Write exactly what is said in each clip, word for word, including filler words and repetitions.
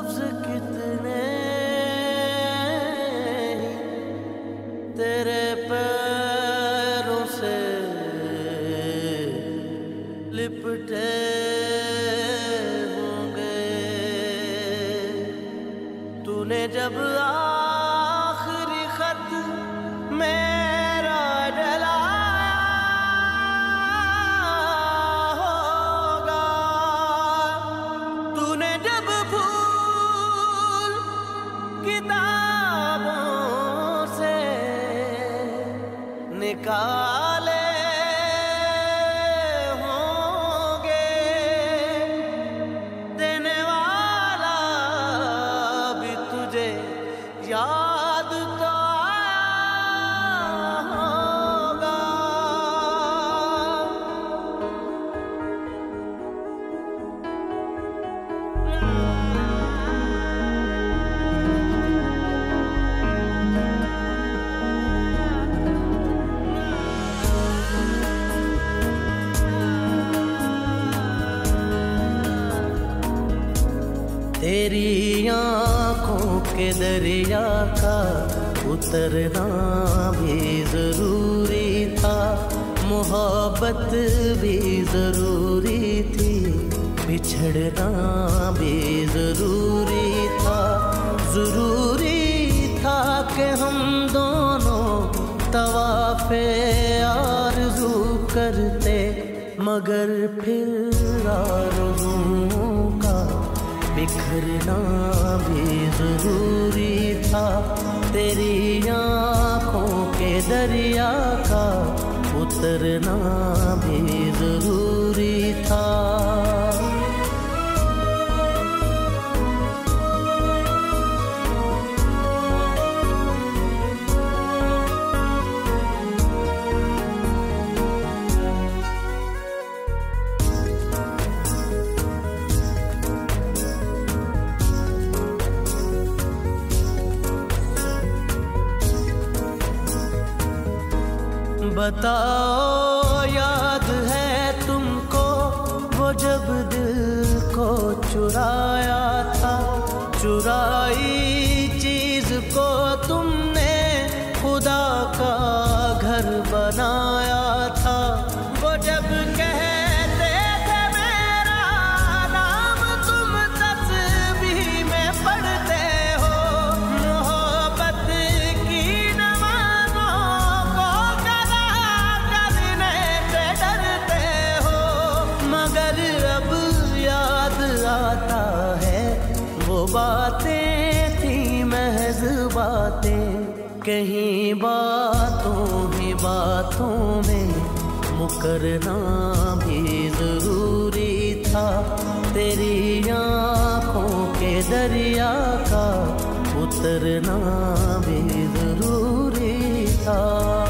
लफ्ज कितने तेरे पैरों से लिपटे होंगे। तूने जब आखिरी खत मेरा जलाया होगा, तूने जब फूल किताबों से निकाले होंगे, देने वाला भी तुझे याद तो आया होगा। तेरी आँखों के दरिया का उतरना भी जरूरी था, मोहब्बत भी जरूरी थी, बिछड़ना भी जरूरी था। जरूरी था कि हम दोनों तवाफ़े आरज़ू करते, मगर फिर आरज़ुओं का बिखरना भी जरूरी था। तेरी आँखों के दरिया का उतरना भी जरूरी था। बताओ याद है तुमको वो जब दिल को चुराया था, चुराई चीज को तुमने खुदा का घर बनाया था। वो जब कहते थे मेरा नाम तुम तस्बीह में पढ़ते हो, मोहब्बत की नमाज़ों को कदा करने से डरते हो, मगर अब याद आता है वो बातें थी महज बातें, कहीं बातों ही बातों में मुकरना भी जरूरी था। तेरी आँखों के दरिया का उतरना भी जरूरी था।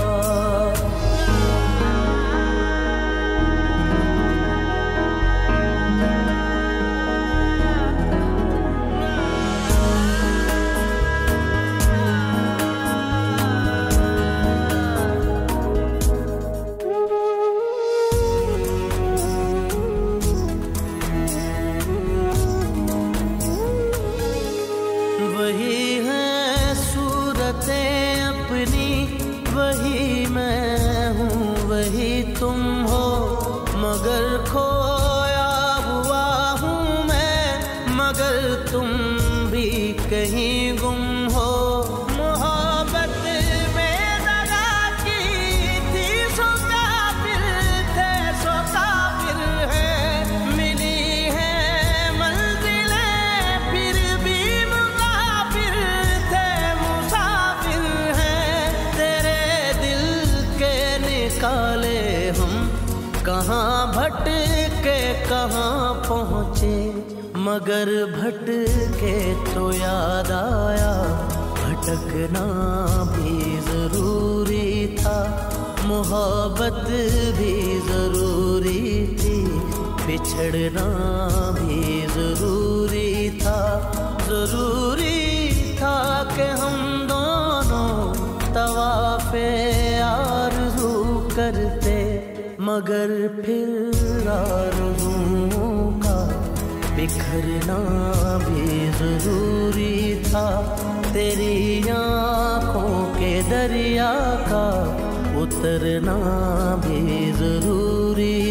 वही है सूरतें अपनी, वही मैं हूँ वही तुम हो, मगर खोया हुआ हूँ मैं, मगर तुम भी कहीं गुम हो। मोहब्बत में दगा की थी सो काफिर थे, सो काफिर है, मिली है मंजिलें फिर भी मुसाफिर थे, मुसाफिर हैं। तेरे दिल के निकाले हम कहाँ भटके कहाँ पहुँचे, मगर भटके तो याद आया भटकना भी जरूरी था। मोहब्बत भी जरूरी थी, बिछड़ना भी जरूरी था। जरूरी था कि हम दोनों तवाफ़े आरज़ू करते, मगर फिर आरज़ुओं का बिखरना भी जरूरी था, तेरी आँखों के दरिया का उतरना भी जरूरी